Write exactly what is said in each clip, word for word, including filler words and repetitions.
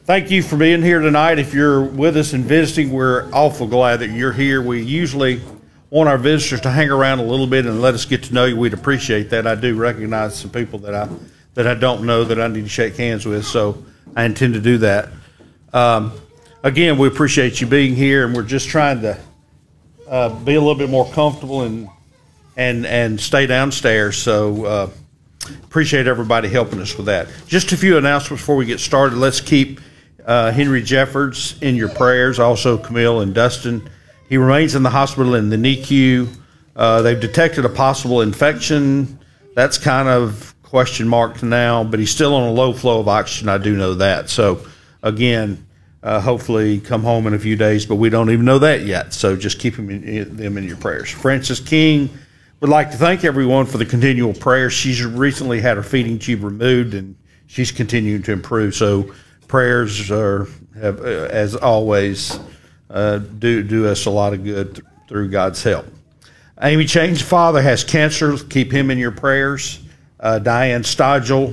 thank you for being here tonight. If you're with us and visiting, we're awful glad that you're here. We usually want our visitors to hang around a little bit and let us get to know you. We'd appreciate that. I do recognize some people that I that I don't know that I need to shake hands with, so I intend to do that. Um, again, we appreciate you being here, and we're just trying to uh, be a little bit more comfortable and and and stay downstairs. So uh, appreciate everybody helping us with that. Just a few announcements before we get started. Let's keep uh, Henry Jeffords in your prayers. Also, Camille and Dustin. He remains in the hospital in the N I C U. Uh, they've detected a possible infection. That's kind of question marked now, but he's still on a low flow of oxygen. I do know that. So, again, uh, hopefully come home in a few days, but we don't even know that yet. So just keep him in, them in your prayers. Frances King would like to thank everyone for the continual prayers. She's recently had her feeding tube removed, and she's continuing to improve. So prayers are, have, uh, as always, Uh, do do us a lot of good th- through God's help. Amy Chain's father has cancer. Keep him in your prayers. Uh, Diane Stogdell,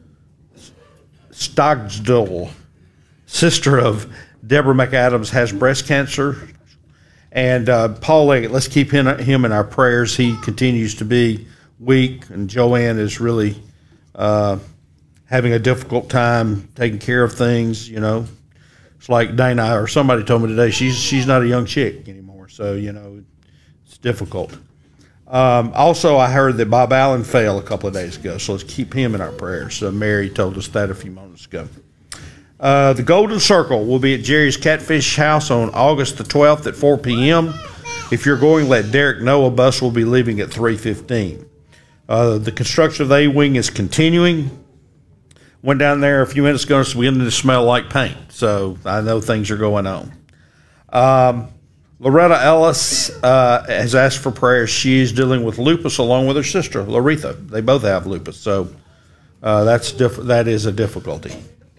Stogdell, sister of Deborah McAdams, has breast cancer. And uh, Paul Leggett, let's keep him, him in our prayers. He continues to be weak, and Joanne is really uh, having a difficult time taking care of things, you know. It's like Dana or somebody told me today, she's she's not a young chick anymore. So, you know, it's difficult. Um, also, I heard that Bob Allen fell a couple of days ago, so let's keep him in our prayers. So Mary told us that a few moments ago. Uh, the Golden Circle will be at Jerry's Catfish House on August the twelfth at four p.m. If you're going, let Derek know. A bus will be leaving at three fifteen. Uh, the construction of the A-Wing is continuing. Went down there a few minutes ago, it's beginning to smell like paint. So I know things are going on. Um, Loretta Ellis uh, has asked for prayer. She is dealing with lupus along with her sister, Loretha. They both have lupus. So uh, that's diff- that is a difficulty.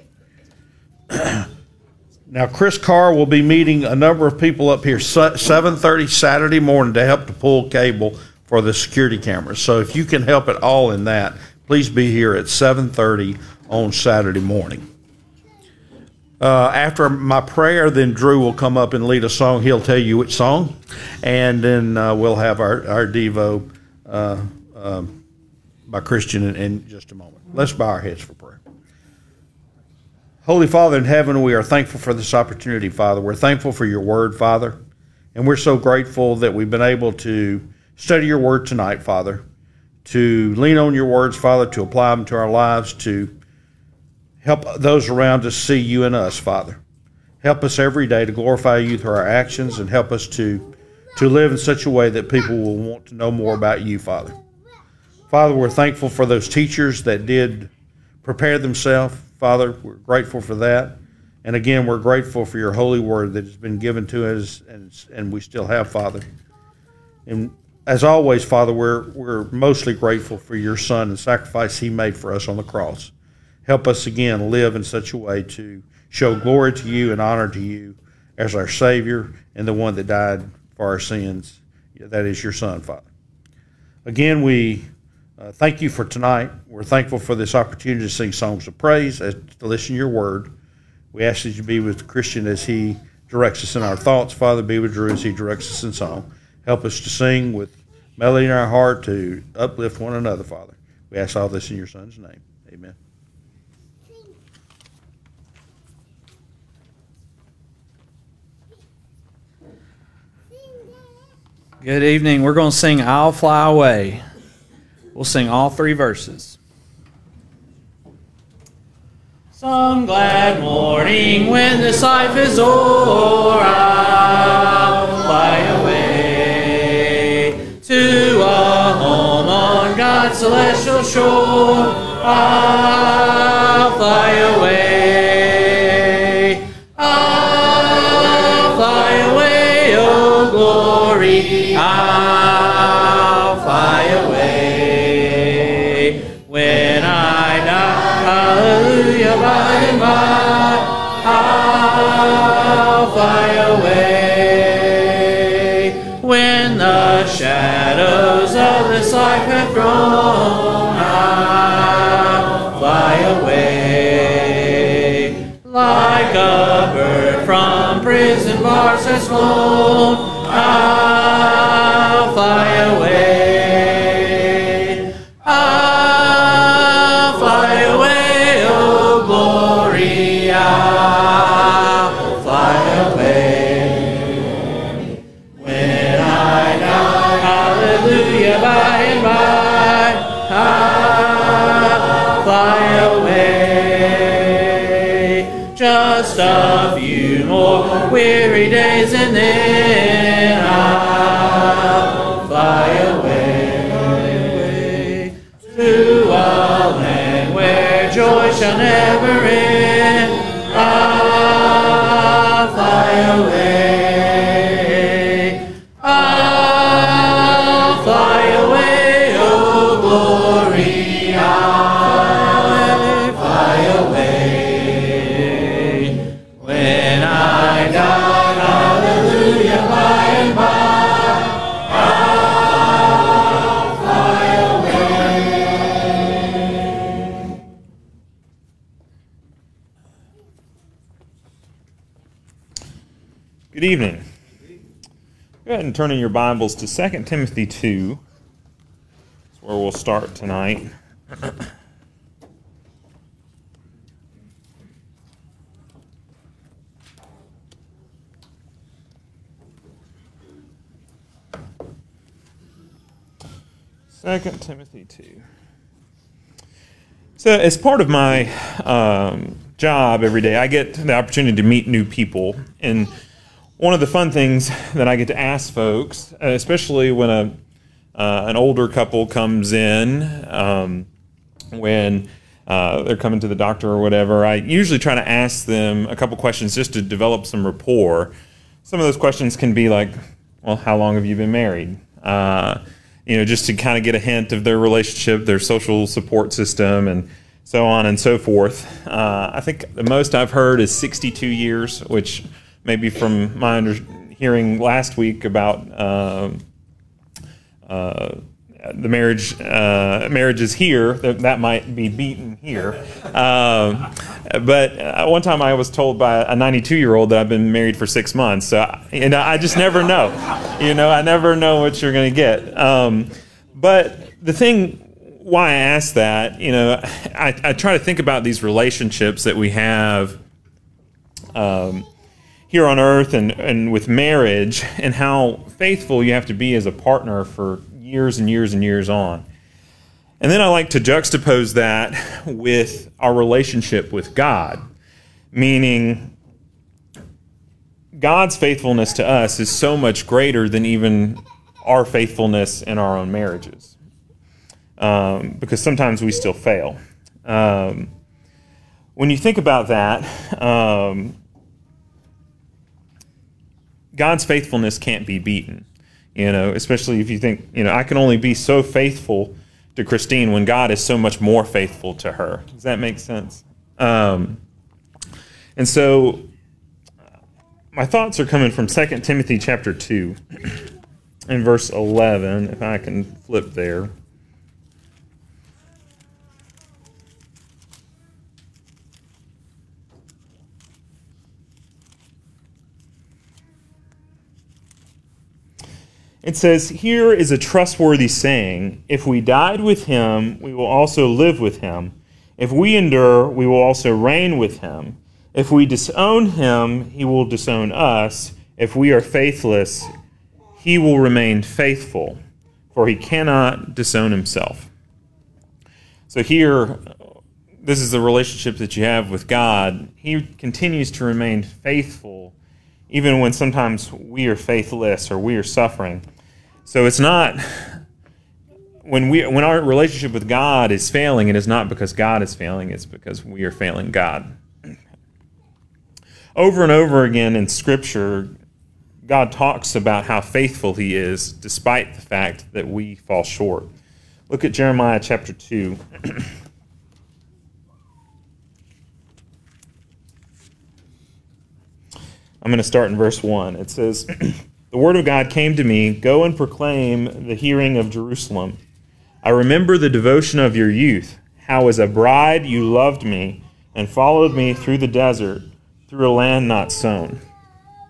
Now, Chris Carr will be meeting a number of people up here seven thirty Saturday morning to help to pull cable for the security cameras. So if you can help at all in that, please be here at seven thirty on Saturday morning. Uh, after my prayer, then Drew will come up and lead a song. He'll tell you which song, and then uh, we'll have our, our Devo uh, um, by Christian in, in just a moment. Let's bow our heads for prayer. Holy Father in heaven, we are thankful for this opportunity, Father. We're thankful for your word, Father, and we're so grateful that we've been able to study your word tonight, Father, to lean on your words, Father, to apply them to our lives, to help those around us see you in us, Father. Help us every day to glorify you through our actions, and help us to, to live in such a way that people will want to know more about you, Father. Father, we're thankful for those teachers that did prepare themselves, Father. We're grateful for that. And again, we're grateful for your holy word that has been given to us, and, and we still have, Father. And as always, Father, we're, we're mostly grateful for your Son and the sacrifice he made for us on the cross. Help us again live in such a way to show glory to you and honor to you as our Savior and the one that died for our sins. That is your Son, Father. Again, we uh, thank you for tonight. We're thankful for this opportunity to sing songs of praise, as, to listen to your word. We ask that you be with Christian as he directs us in our thoughts. Father, be with Drew as he directs us in song. Help us to sing with melody in our heart to uplift one another, Father. We ask all this in your Son's name. Amen. Good evening. We're going to sing I'll Fly Away. We'll sing all three verses. Some glad morning when this life is o'er, I'll fly away to a home on God's celestial shore. I'll fly away. I'll fly away, oh glory. I'll fly away when I die. Hallelujah, by and by, I'll fly away when the shadows of this life have grown. I'll fly away like and bars has flown, I'll fly away. I'll fly away, oh glory, I'll fly away. When I die, hallelujah, by and by, I'll fly away. Just a few more weary days and then I'll fly away to a land where joy shall never end. I'll fly away. I'll fly away, oh glory, I'll fly away. When I die, hallelujah, by and by, I'll fly away. Good evening. Go ahead and turn in your Bibles to Second Timothy two. That's where we'll start tonight. Second Timothy two. So, as part of my um, job every day, I get the opportunity to meet new people. And one of the fun things that I get to ask folks, especially when a uh, an older couple comes in, um, when uh, they're coming to the doctor or whatever, I usually try to ask them a couple questions just to develop some rapport. Some of those questions can be like, well, how long have you been married? Uh, you know, just to kind of get a hint of their relationship, their social support system, and so on and so forth. Uh, I think the most I've heard is sixty-two years, which maybe from my under- hearing last week about uh, uh, the marriage uh, marriages here, that, that might be beaten here. Um, but uh, one time I was told by a ninety-two-year-old that I've been married for six months. So, you know, I just never know. You know, I never know what you're going to get. Um, but the thing why I ask that, you know, I, I try to think about these relationships that we have um, here on earth and, and with marriage, and how faithful you have to be as a partner for years and years and years on. And then I like to juxtapose that with our relationship with God, meaning God's faithfulness to us is so much greater than even our faithfulness in our own marriages, um, because sometimes we still fail. Um, when you think about that, um, God's faithfulness can't be beaten, you know, especially if you think, you know, I can only be so faithful to Christine when God is so much more faithful to her. Does that make sense? Um, and so my thoughts are coming from Second Timothy chapter two and verse eleven, if I can flip there. It says, "Here is a trustworthy saying, if we died with him, we will also live with him. If we endure, we will also reign with him. If we disown him, he will disown us. If we are faithless, he will remain faithful, for he cannot disown himself." So here, this is the relationship that you have with God. He continues to remain faithful even when sometimes we are faithless or we are suffering. So it's not, when we when our relationship with God is failing, it is not because God is failing, it's because we are failing God. Over and over again in Scripture, God talks about how faithful he is despite the fact that we fall short. Look at Jeremiah chapter two. I'm going to start in verse one. It says, "The word of God came to me, go and proclaim the hearing of Jerusalem. I remember the devotion of your youth, how as a bride you loved me and followed me through the desert, through a land not sown."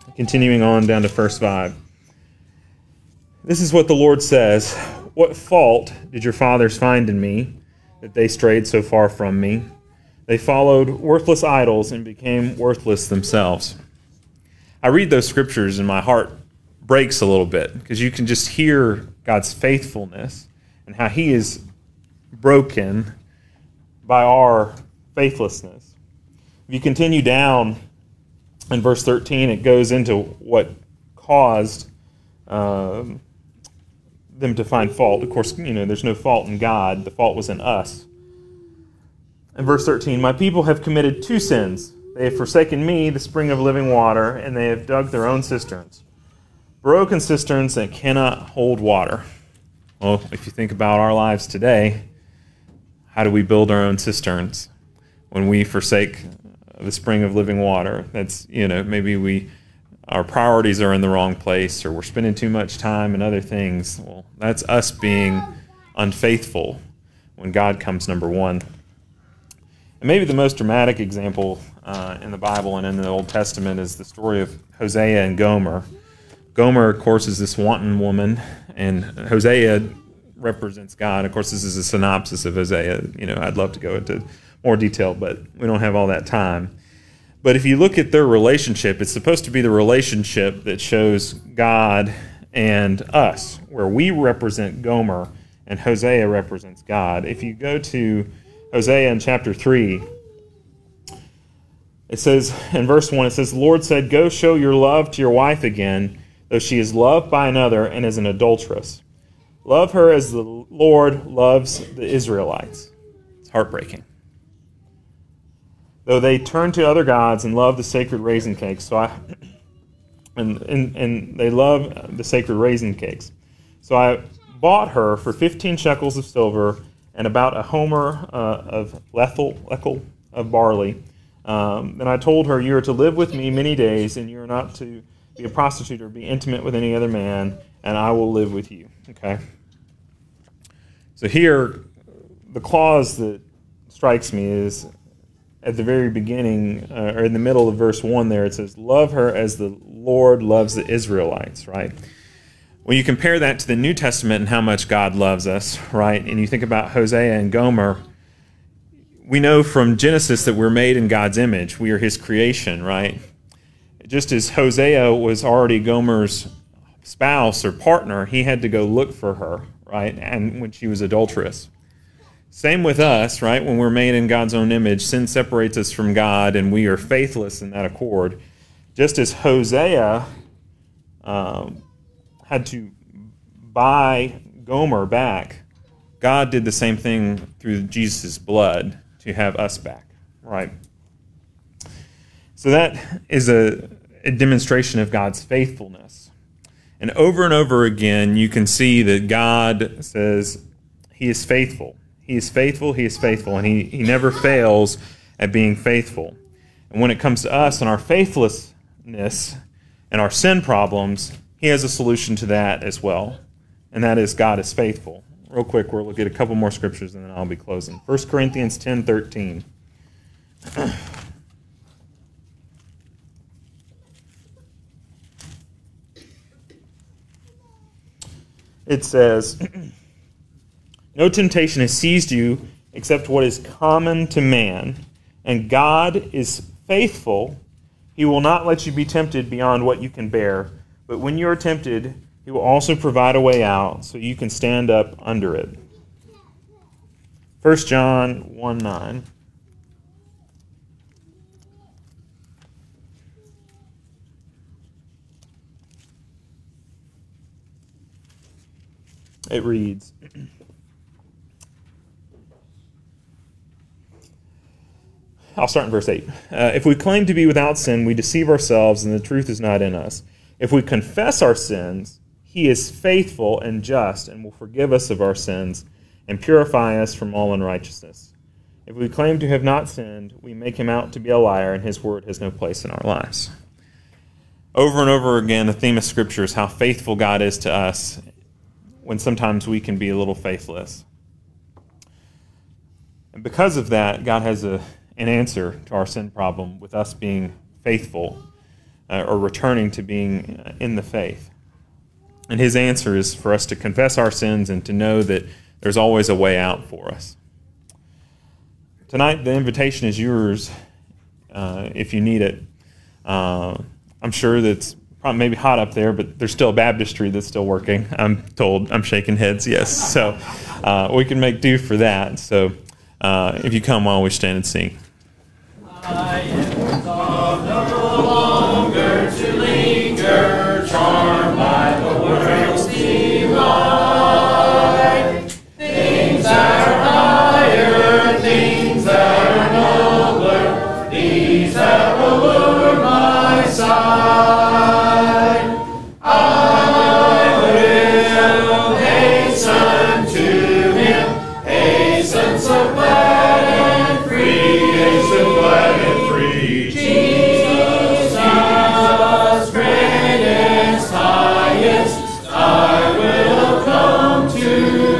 continuing on down to verse five. This is what the Lord says. What fault did your fathers find in me, that they strayed so far from me? They followed worthless idols and became worthless themselves. I read those scriptures and my heart breaks a little bit, because you can just hear God's faithfulness and how he is broken by our faithlessness. If you continue down in verse thirteen, it goes into what caused um, them to find fault. Of course, you know, there's no fault in God. The fault was in us. In verse thirteen, my people have committed two sins. They have forsaken me, the spring of living water, and they have dug their own cisterns, broken cisterns that cannot hold water. Well, if you think about our lives today, how do we build our own cisterns when we forsake the spring of living water? That's, you know, maybe we our priorities are in the wrong place, or we're spending too much time in other things. Well, that's us being unfaithful when God comes number one. And maybe the most dramatic example uh, in the Bible and in the Old Testament is the story of Hosea and Gomer. Gomer, of course, is this wanton woman, and Hosea represents God. Of course, this is a synopsis of Hosea. You know, I'd love to go into more detail, but we don't have all that time. But if you look at their relationship, it's supposed to be the relationship that shows God and us, where we represent Gomer and Hosea represents God. If you go to Hosea in chapter three, it says, in verse one, it says, the Lord said, go show your love to your wife again, though she is loved by another and is an adulteress. Love her as the Lord loves the Israelites. It's heartbreaking. Though they turn to other gods and love the sacred raisin cakes, so I, and, and, and they love the sacred raisin cakes. So I bought her for fifteen shekels of silver and about a homer uh, of lethal, lethal of barley. Um, then I told her, you are to live with me many days, and you are not to be a prostitute or be intimate with any other man, and I will live with you. Okay. So here, the clause that strikes me is at the very beginning, uh, or in the middle of verse one there, it says, love her as the Lord loves the Israelites, right? When you compare that to the New Testament and how much God loves us, right, and you think about Hosea and Gomer, we know from Genesis that we're made in God's image. We are his creation, right? Just as Hosea was already Gomer's spouse or partner, he had to go look for her, right, and when she was adulterous. Same with us, right? When we're made in God's own image, sin separates us from God, and we are faithless in that accord. Just as Hosea um, had to buy Gomer back, God did the same thing through Jesus' blood to have us back, right? So that is a, a demonstration of God's faithfulness. And over and over again, you can see that God says he is faithful. He is faithful, he is faithful, and he, he never fails at being faithful. And when it comes to us and our faithlessness and our sin problems, he has a solution to that as well, and that is God is faithful. Real quick, we'll look at a couple more scriptures, and then I'll be closing. First Corinthians ten thirteen. It says, no temptation has seized you except what is common to man, and God is faithful. He will not let you be tempted beyond what you can bear, but when you are tempted, he will also provide a way out so you can stand up under it. First John one nine. It reads, I'll start in verse eight. Uh, if we claim to be without sin, we deceive ourselves, and the truth is not in us. If we confess our sins, he is faithful and just and will forgive us of our sins and purify us from all unrighteousness. If we claim to have not sinned, we make him out to be a liar, and his word has no place in our lives. Over and over again, the theme of Scripture is how faithful God is to us when sometimes we can be a little faithless. And because of that, God has a, an answer to our sin problem with us being faithful. uh, or returning to being uh, in the faith. And his answer is for us to confess our sins and to know that there's always a way out for us. Tonight, the invitation is yours uh, if you need it. Uh, I'm sure that's probably maybe hot up there, but there's still a baptistry that's still working. I'm told. I'm shaking heads, yes. So uh, we can make do for that. So uh, if you come while we stand and sing. I am resolved no longer to linger, charmed by the world's delight. Things that are higher, things that are nobler, these that will lure my sight. I will hasten to him, hasten so glad and free, hasten glad and free. Jesus, greatest, highest, I will come to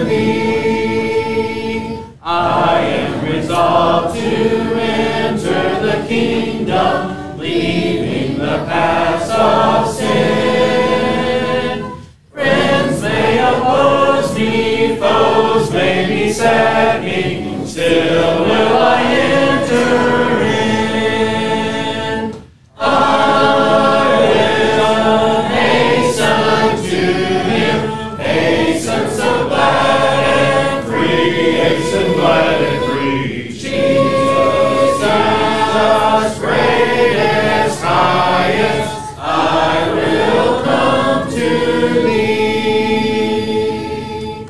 thee. I am resolved to enter the kingdom, leaving the paths of sin. Friends may oppose me, foes may beset me, still will I enter in. I will hasten to him, hasten so glad and free, hasten glad and free. Jesus, greatest, highest, I will come to thee.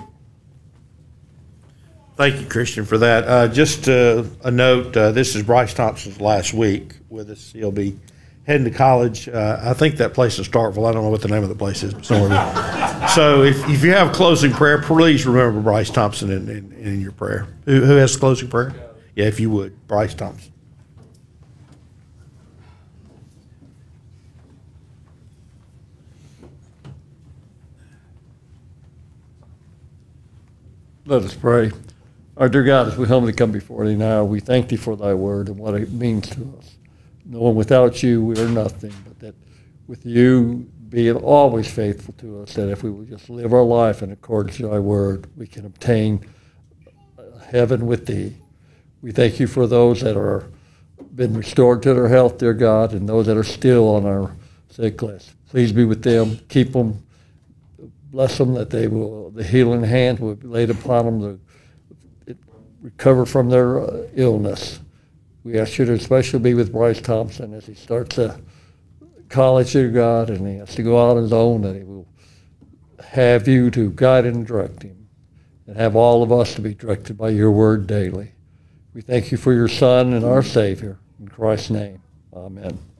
Thank you, Christian, for that. Uh, just uh, a note, uh, this is Bryce Thompson's last week with us. He'll be heading to college. Uh, I think that place in Starkville. I don't know what the name of the place is, but somewhere. So if, if you have closing prayer, please remember Bryce Thompson in, in, in your prayer. Who, who has closing prayer? Yeah, if you would. Bryce Thompson. Let us pray. Our dear God, as we humbly come before thee now, we thank thee for thy word and what it means to us. Knowing without you we are nothing, but that with you being always faithful to us, that if we will just live our life in accordance to thy word, we can obtain heaven with thee. We thank you for those that are been restored to their health, dear God, and those that are still on our sick list. Please be with them, keep them, bless them, that they will, the healing hand will be laid upon them to recover from their uh, illness. We ask you to especially be with Bryce Thompson as he starts a college, dear God, and he has to go out on his own, that he will have you to guide and direct him, and have all of us to be directed by your word daily. We thank you for your Son and our Savior. In Christ's name, amen.